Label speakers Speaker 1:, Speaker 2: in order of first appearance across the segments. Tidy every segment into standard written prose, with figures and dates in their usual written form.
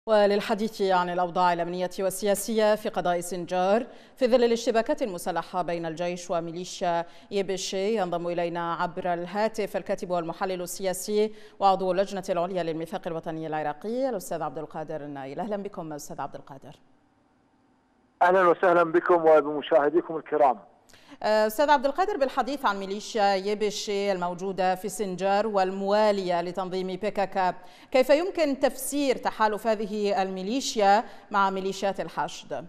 Speaker 1: وللحديث عن الأوضاع الأمنية والسياسية في قضاء سنجار في ظل الاشتباكات المسلحة بين الجيش وميليشيا يبشي، ينضم إلينا عبر الهاتف الكاتب والمحلل السياسي وعضو اللجنة العليا للميثاق الوطني العراقي الأستاذ عبد القادر النايل. أهلا بكم أستاذ عبد القادر.
Speaker 2: أهلا وسهلا بكم وبمشاهديكم الكرام.
Speaker 1: أستاذ عبد القادر، بالحديث عن ميليشيا يبشي الموجودة في سنجار والموالية لتنظيم PKK، كيف يمكن تفسير تحالف هذه الميليشيا مع ميليشيات الحشد؟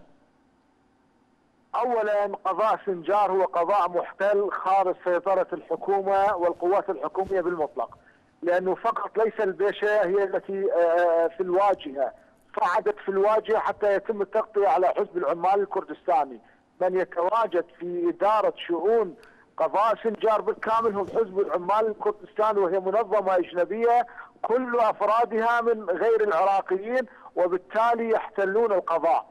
Speaker 2: أولا، قضاء سنجار هو قضاء محتل خارج سيطرة الحكومة والقوات الحكومية بالمطلق، لأنه فقط ليس البيشة هي التي في الواجهة، صعدت في الواجهة حتى يتم التغطية على حزب العمال الكردستاني. من يتواجد في إدارة شؤون قضاء سنجار بالكامل هم حزب العمال الكردستاني، وهي منظمة أجنبية كل أفرادها من غير العراقيين، وبالتالي يحتلون القضاء.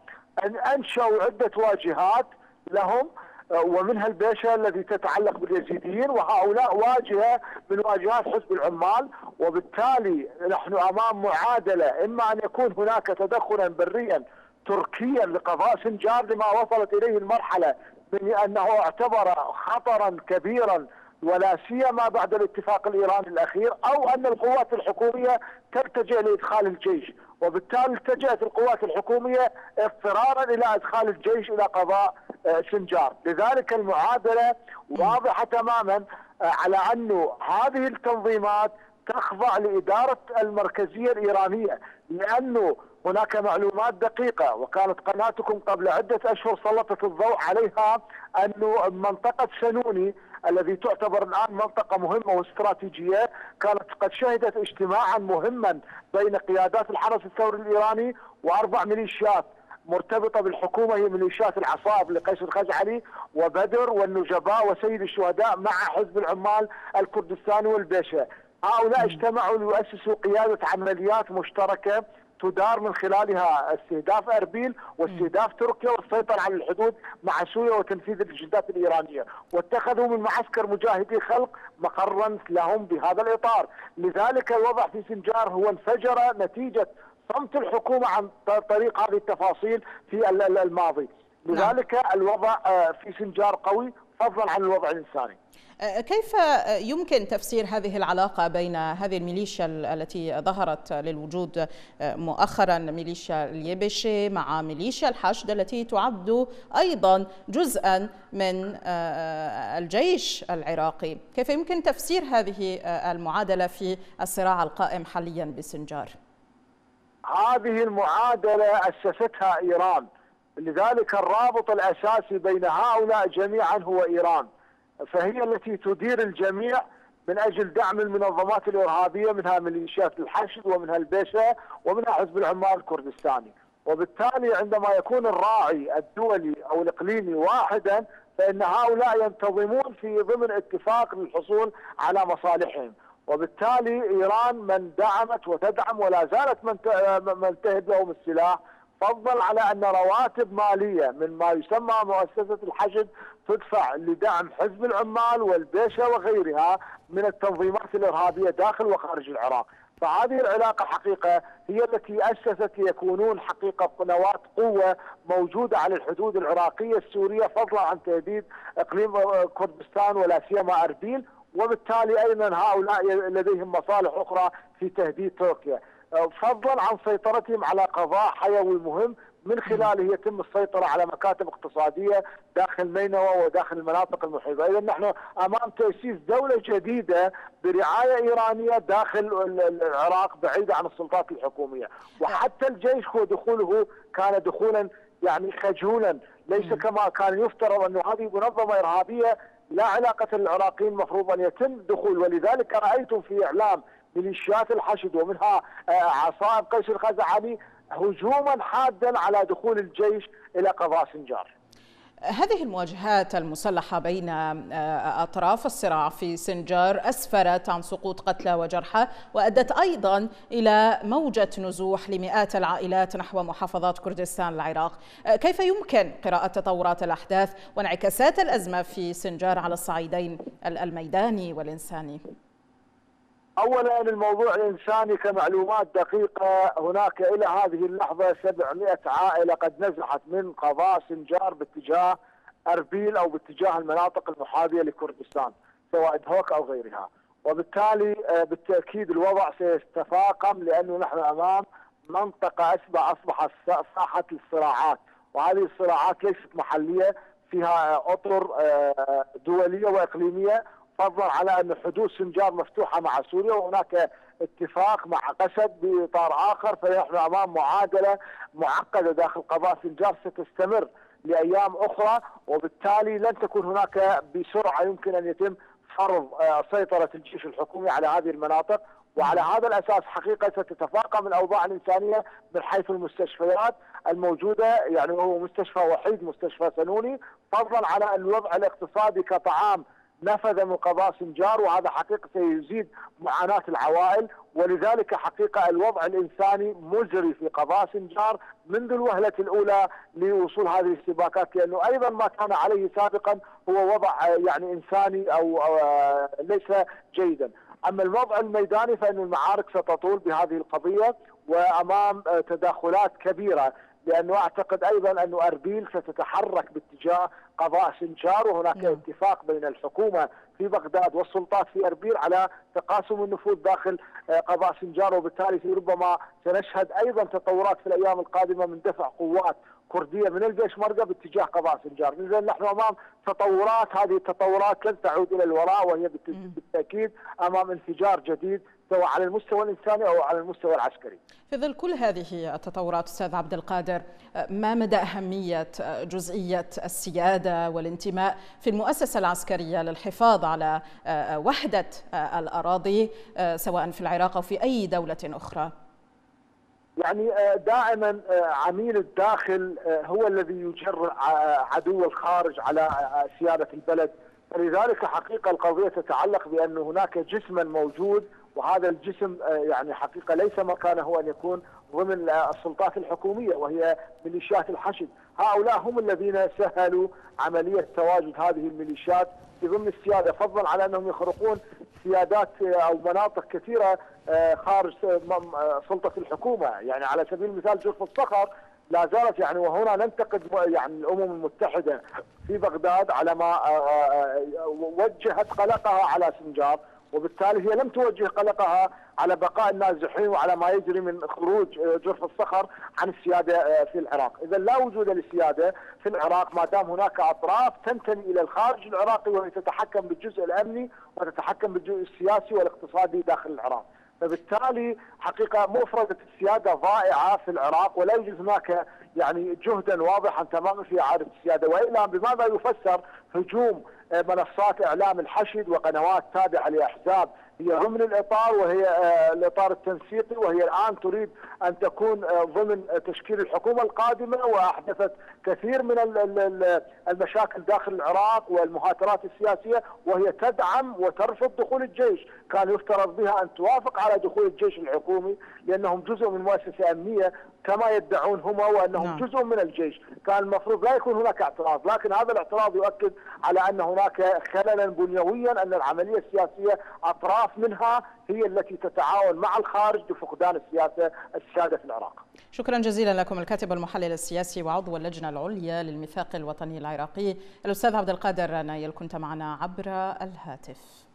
Speaker 2: أنشأوا عدة واجهات لهم، ومنها البيشة التي تتعلق باليزيديين، وهؤلاء واجهة من واجهات حزب العمال. وبالتالي نحن أمام معادلة، إما أن يكون هناك تدخلا بريا تركيا لقضاء سنجار لما وصلت إليه المرحلة من أنه اعتبر خطرا كبيرا ولا سيما بعد الاتفاق الإيراني الأخير، أو أن القوات الحكومية تلتجئ لإدخال الجيش، وبالتالي التجأت القوات الحكومية اضطرارا إلى إدخال الجيش إلى قضاء سنجار. لذلك المعادلة واضحة تماما على أن هذه التنظيمات تخضع لإدارة المركزية الإيرانية، لأنه هناك معلومات دقيقة، وكانت قناتكم قبل عدة أشهر سلطت الضوء عليها، أن منطقة سنوني الذي تعتبر الآن منطقة مهمة واستراتيجية كانت قد شهدت اجتماعا مهما بين قيادات الحرس الثوري الإيراني وأربع ميليشيات مرتبطة بالحكومة، هي ميليشيات العصائب لقيس الخزعلي وبدر والنجباء وسيد الشهداء مع حزب العمال الكردستاني والبيشة. هؤلاء اجتمعوا ليؤسسوا قيادة عمليات مشتركة تدار من خلالها استهداف أربيل واستهداف تركيا والسيطرة على الحدود مع سوريا وتنفيذ الأجندات الإيرانية، واتخذوا من معسكر مجاهدي خلق مقرا لهم بهذا الإطار. لذلك الوضع في سنجار هو انفجر نتيجة صمت الحكومة عن طريق هذه التفاصيل في الماضي. لذلك الوضع في سنجار قوي فضلا عن الوضع الإنساني.
Speaker 1: كيف يمكن تفسير هذه العلاقة بين هذه الميليشيا التي ظهرت للوجود مؤخرا، ميليشيا اليبشي، مع ميليشيا الحشد التي تعد أيضا جزءا من الجيش العراقي؟ كيف يمكن تفسير هذه المعادلة في الصراع القائم حاليا بسنجار؟
Speaker 2: هذه المعادلة أسستها إيران، لذلك الرابط الأساسي بين هؤلاء جميعا هو إيران، فهي التي تدير الجميع من أجل دعم المنظمات الإرهابية، منها ميليشيات الحشد ومنها البيشة ومنها حزب العمال الكردستاني. وبالتالي عندما يكون الراعي الدولي أو الإقليمي واحدا، فإن هؤلاء ينتظمون في ضمن اتفاق للحصول على مصالحهم. وبالتالي إيران من دعمت وتدعم ولا زالت من تهب لهم السلاح، فضلا على أن رواتب مالية من ما يسمى مؤسسة الحشد تدفع لدعم حزب العمال والبيشة وغيرها من التنظيمات الإرهابية داخل وخارج العراق. فهذه العلاقة حقيقة هي التي أسست ليكونون حقيقة نواة قوة موجودة على الحدود العراقية السورية، فضلا عن تهديد إقليم كردستان ولا سيما أربيل. وبالتالي أيضا هؤلاء لديهم مصالح أخرى في تهديد تركيا، فضلا عن سيطرتهم على قضاء حيوي مهم من خلاله يتم السيطرة على مكاتب اقتصادية داخل نينوى وداخل المناطق المحيطة. إذا نحن أمام تأسيس دولة جديدة برعاية إيرانية داخل العراق بعيدة عن السلطات الحكومية. وحتى الجيش هو دخوله كان دخولا يعني خجولا، ليس كما كان يفترض أنه هذه منظمة إرهابية لا علاقة للعراقيين المفروض أن يتم دخول. ولذلك رأيتم في إعلام ميليشيات الحشد ومنها عصائب قيس الخزعلي هجوما حادا على دخول الجيش إلى قضاء سنجار.
Speaker 1: هذه المواجهات المسلحة بين أطراف الصراع في سنجار أسفرت عن سقوط قتلى وجرحى، وأدت أيضا إلى موجة نزوح لمئات العائلات نحو محافظات كردستان العراق. كيف يمكن قراءة تطورات الأحداث وانعكاسات الأزمة في سنجار على الصعيدين الميداني والإنساني؟
Speaker 2: اولا الموضوع الانساني كمعلومات دقيقه، هناك الى هذه اللحظه 700 عائله قد نزحت من قضاء سنجار باتجاه اربيل او باتجاه المناطق المحاذيه لكردستان سواء دهوك او غيرها، وبالتالي بالتاكيد الوضع سيتفاقم لانه نحن امام منطقه اصبحت ساحه الصراعات، وهذه الصراعات ليست محليه، فيها اطر دوليه واقليميه، فضلا على ان حدود سنجار مفتوحه مع سوريا وهناك اتفاق مع قسد باطار اخر، فنحن امام معادله معقده داخل قضاء سنجار ستستمر لايام اخرى، وبالتالي لن تكون هناك بسرعه يمكن ان يتم فرض سيطره الجيش الحكومي على هذه المناطق، وعلى هذا الاساس حقيقه ستتفاقم الاوضاع الانسانيه من حيث المستشفيات الموجوده، يعني هو مستشفى وحيد مستشفى سنوني، فضلا على الوضع الاقتصادي كطعام نفذ من قضاء سنجار، وهذا حقيقه سيزيد معاناه العوائل، ولذلك حقيقه الوضع الانساني مزري في قضاء سنجار منذ الوهله الاولى لوصول هذه الاشتباكات، لانه ايضا ما كان عليه سابقا هو وضع يعني انساني او ليس جيدا. اما الوضع الميداني فان المعارك ستطول بهذه القضيه وامام تداخلات كبيره، لانه اعتقد ايضا انه اربيل ستتحرك باتجاه قضاء سنجار، وهناك اتفاق بين الحكومه في بغداد والسلطات في اربيل على تقاسم النفوذ داخل قضاء سنجار، وبالتالي ربما سنشهد ايضا تطورات في الايام القادمه من دفع قوات كرديه من الجيش مرقه باتجاه قضاء سنجار. اذا نحن امام تطورات، هذه التطورات لن تعود الى الوراء، وهي بالتاكيد امام انفجار جديد سواء على المستوى الانساني او على المستوى العسكري.
Speaker 1: في ظل كل هذه التطورات استاذ عبد القادر، ما مدى اهميه جزئيه السياده والانتماء في المؤسسه العسكريه للحفاظ على وحده الاراضي سواء في العراق او في اي دوله اخرى؟
Speaker 2: يعني دائما عميل الداخل هو الذي يجر عدو الخارج على سياده البلد، فلذلك حقيقه القضيه تتعلق بان هناك جسما موجود، وهذا الجسم يعني حقيقه ليس مكانه ان يكون ضمن السلطات الحكوميه وهي ميليشيات الحشد، هؤلاء هم الذين سهلوا عمليه تواجد هذه الميليشيات في ضمن السياده، فضلا على انهم يخرقون سيادات او مناطق كثيره خارج سلطه الحكومه، يعني على سبيل المثال جرف الصخر لا زالت يعني، وهنا ننتقد يعني الامم المتحده في بغداد على ما وجهت قلقها على سنجار، وبالتالي هي لم توجه قلقها على بقاء النازحين وعلى ما يجري من خروج جرف الصخر عن السياده في العراق. اذا لا وجود للسياده في العراق ما دام هناك اطراف تنتمي الى الخارج العراقي وهي تتحكم بالجزء الامني وتتحكم بالجزء السياسي والاقتصادي داخل العراق، فبالتالي حقيقه مفردة السياده ضائعه في العراق، ولا يوجد هناك يعني جهدا واضحا تماما في اعاده السياده، والا بماذا يفسر هجوم منصات اعلام الحشد وقنوات تابعه لاحزاب هي ضمن الاطار وهي الاطار التنسيقي، وهي الان تريد ان تكون ضمن تشكيل الحكومه القادمه، واحدثت كثير من المشاكل داخل العراق والمهاترات السياسيه، وهي تدعم وترفض دخول الجيش، كان يفترض بها ان توافق على دخول الجيش الحكومي لانهم جزء من مؤسسه امنيه كما يدعون هم، وانهم جزء من الجيش، كان المفروض لا يكون هناك اعتراض، لكن هذا الاعتراض يؤكد على ان هناك خللا بنيويا، ان العمليه السياسيه اطراف منها هي التي تتعاون مع الخارج لفقدان السياده في العراق.
Speaker 1: شكرا جزيلا لكم الكاتب المحلل السياسي وعضو اللجنه العليا للميثاق الوطني العراقي الاستاذ عبد القادر نايل، كنت معنا عبر الهاتف.